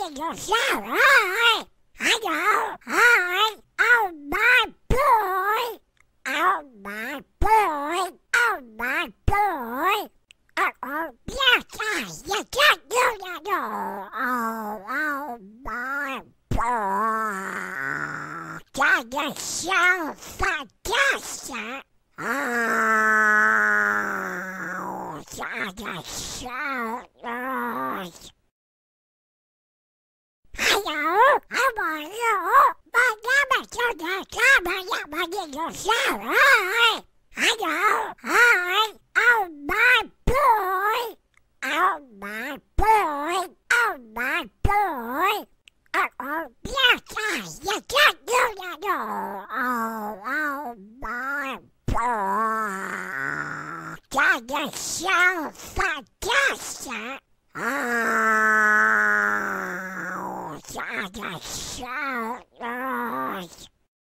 yourself. I know. Oh my boy. Oh my boy. Oh my boy. Oh, yes, you can't do that. Oh my boy. That is so fantastic. Oh, that is so nice. Hello, how are you? My name is Jonathan. My name is Sarah. Hello, hi. Oh my boy. Oh my boy. Oh my boy. Oh, yes, you can't do that. Oh my boy. That is so fantastic. Oh, that is so nice.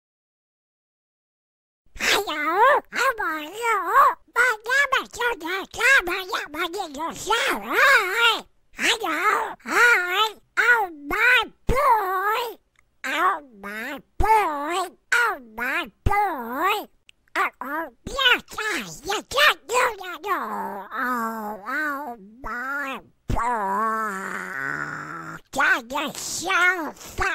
Hello, how are you? My name is Jonathan. My name is Sarah. Hello, hi. Oh my boy. Oh my boy. Oh my boy. Oh, yes, you can't do that. Oh my boy. That is so fun.